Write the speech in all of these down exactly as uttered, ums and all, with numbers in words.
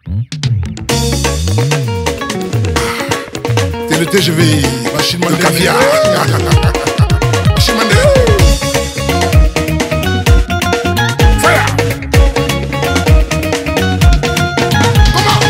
T'es le T G V, machine de caviar. Machine Mandé. Fire. Comment?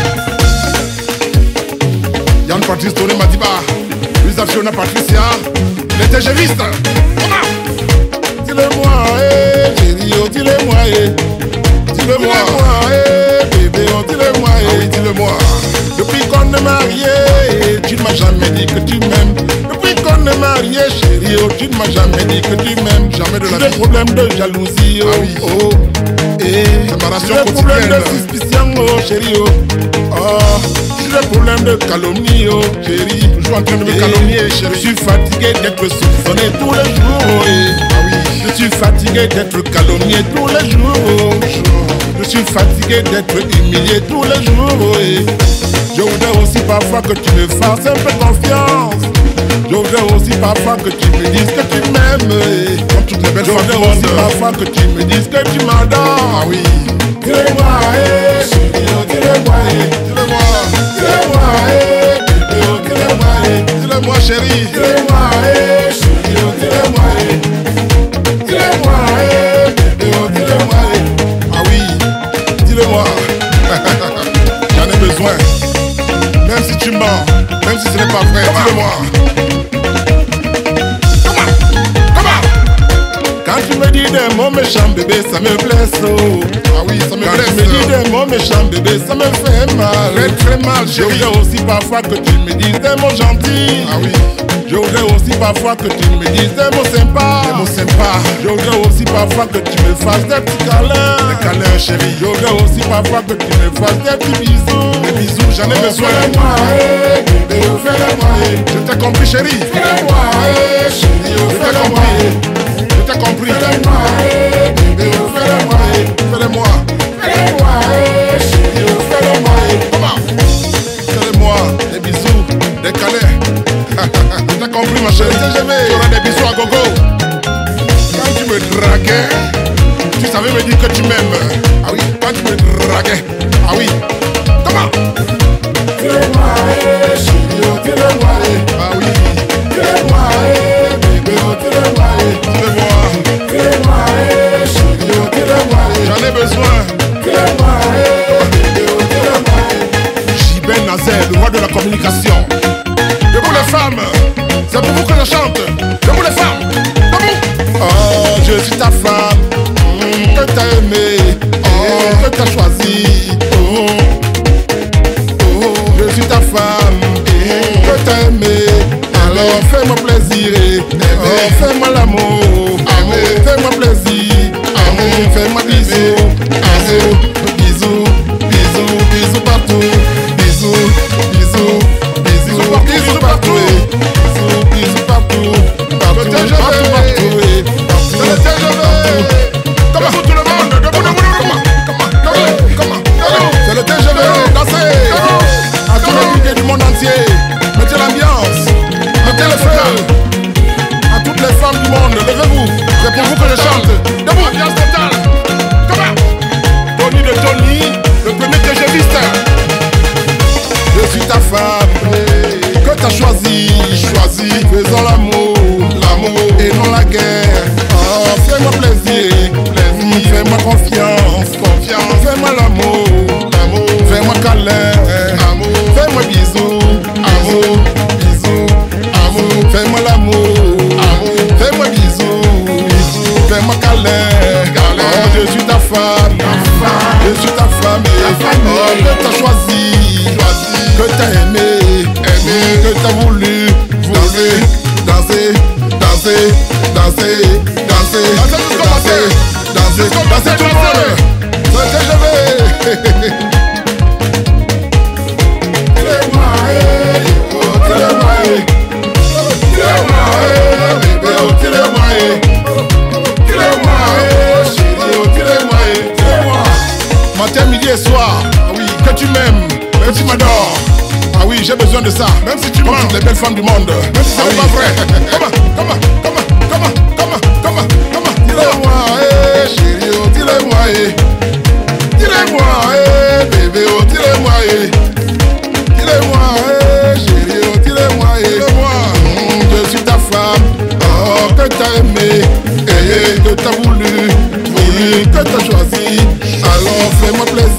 Yann Patrice Touré Madiba, Luisa Fiona Patricia, les TGvistes. Comment? Dis-le-moi, eh, chérie, oh, dis-le-moi, eh. Dis-le-moi, eh, bébé, oh, dis-le-moi, eh. Ah oui, dis-le-moi. Depuis qu'on est marié, tu ne m'as jamais dit que tu m'aimes. Depuis qu'on est marié, chérie, oh, tu ne m'as jamais dit que tu m'aimes. Jamais de la vie. J'ai des problèmes de jalousie, oh, ah oui. Oh. Et séparation quotidienne. J'ai des problèmes de suspicion, oh, chérie, oh. Oh. J'ai des problèmes de calomnie, oh, chérie. Toujours en train de me calomnier, chérie. Je suis fatigué d'être soupçonné tous les jours, oh, et ah oui. Je suis fatigué d'être calomnié tous les jours, oh. Je suis fatigué d'être humilié tous les jours, oh, et je voudrais aussi parfois que tu me fasses un peu confiance. Je voudrais aussi parfois que tu me dises que tu m'aimes. Comme toutes les belles femmes du monde. Je voudrais aussi parfois que tu me dises que tu m'adores. Ah oui. Dis-le-moi, eh, chérie, oh, dis-le-moi, eh. Dis-le-moi, dis-le-moi, eh, bébé, oh, dis-le-moi, eh. Dis-le-moi, chérie. Dis-le-moi, eh, chérie, oh, dis-le-moi, eh. Dis-le-moi, eh, bébé, oh, dis-le-moi, eh. Ah oui, dis-le-moi. J'en ai besoin. Même si tu mens, même si ce n'est pas vrai, dis-le-moi. Comment? Comment? Quand tu me dis des mots méchants, bébé, ça me blesse, oh. Ah oui, ça me Quand blesse. Quand tu me dis des mots méchants, bébé, ça me fait mal. Très très mal, chérie. Je voudrais aussi parfois que tu me dises des mots gentils. Ah oui. Je voudrais aussi parfois que tu me dises des mots sympas. Des mots sympas. Je voudrais aussi parfois que tu me fasses des petits câlins. Des câlins, chérie. Je voudrais aussi parfois que tu me fasses des petits bisous. Des bisous, j'en ai oh, besoin. Fais-le-moi, eh, bébé, oh, fais-le-moi, eh. Je t'ai compris, chérie. Fais-le-moi, eh, chérie, oh, fais-le-moi, eh. Je t'ai compris. Fais-le-moi, eh, bébé, oh, fais-le-moi, eh. Fais-le-moi. Fais-le-moi, eh, chérie, oh, fais-le-moi, eh. Comment? Fais-le-moi, des bisous, des câlins. T'as compris ma chérie, tu auras des bisous à gogo. Quand tu me draguais, tu savais me dire que tu m'aimes. Ah oui, quand tu me draguais. Ah oui. Comment? Dis-le-moi, eh, chérie, oh, dis-le-moi, eh. Ah oui. Dis-le-moi, eh, bébé, oh, dis-le-moi, eh. Dis-le-moi. Dis-le-moi, eh, chérie, oh, dis-le-moi, eh. J'en ai besoin. Dis-le-moi, eh, bébé, oh, dis-le-moi, eh. J B Nazel, le roi de la communication. Debout les femmes, c'est pour vous que je chante. Debout les femmes, debout. Oh, je suis ta femme, mmh, que t'as aimé, oh, que t'as choisi. Oh, oh, je suis ta femme, mmh, que t'as aimé. Alors fais-moi plaisir, oh, fais-moi l'amour, amour, fais-moi plaisir, amour, fais-moi bisous, bisous, bisous, bisous, bisous partout, bisous, bisous. Bisous, bisous partout, bisous, bisous partout, partout, partout, partout, partout, partout. Comment tout le monde, debout, debout, debout, comment, comment, comment, c'est le T G V, dansez, à tous les milieux du monde entier, mettez l'ambiance, mettez le feu, à toutes les femmes du monde, levez-vous, c'est pour vous que je chante, debout, ambiance totale, comment, Tony de Tony, le premier TGviste, je suis ta femme. Que t'as choisi, choisi, faisons l'amour, l'amour et non la guerre. Oh, fais-moi plaisir, plaisir, fais-moi confiance, confiance, fais-moi l'amour, l'amour, fais-moi câlin, amour, fais-moi bisous, amour, bisous, amour, fais-moi l'amour, amour, fais-moi bisous, bisous, fais-moi câlin, câlin. Oh, je suis ta femme, ta femme, je suis ta femme, ta femme. Oh, que t'as choisi, choisi, que t'as aimé. Que t'as voulu danser, danser, danser, danser, danser, danser, danser, danser tout le monde. C'est que je vais. Dis-le-moi, eh, oh, dis-le-moi, eh. Dis-le-moi, eh, bébé, oh, dis-le-moi, eh. Dis-le-moi, eh, chérie, oh, dis-le-moi, eh. Dis-le-moi. Matin, midi et soir, ah oui, que tu m'aimes, que tu m'adores. Ah oui, j'ai besoin de ça. Même si tu mens, toutes les belles femmes du monde. Même si c'est ah oui. Pas vrai. Comment, comment, comment, comment, comment, comment, comment. Dis-le-moi, eh, chérie, oh, dis-le-moi, eh. Dis-le-moi, eh, bébé, oh, dis-le-moi,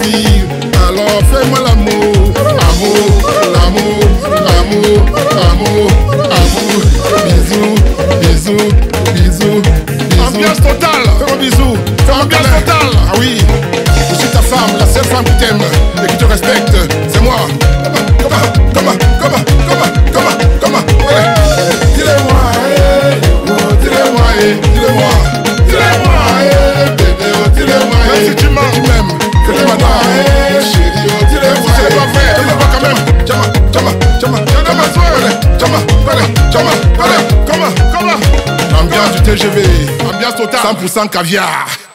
oui, alors fais-moi l'amour. Amour, l'amour, amour, amour, amour. Bisous, bisous, bisous, bisous. Ambiance totale. Fais-moi bisous. Fais-moi Ambiance câlin. totale. Ah oui, je suis ta femme, la seule femme qui t'aime et qui te respecte. C'est moi. Comment, comment, comment, comment, comment, comment, ouais. Dis-le-moi, eh, oh, dis-le-moi, eh, dis-le-moi, dis-le-moi, eh, bébé, oh, dis-le-moi, eh. Même si tu mens, tu m'aimes, que tu m'attends, eh, chérie, oh, dis-le-moi, c'est pas vrai, dis-le moi quand même. Chama, chama, chama, chama, chama, chama, chama, chama, comment, comment? Ambiance du T G V, Ambiance totale. cent pour cent caviar.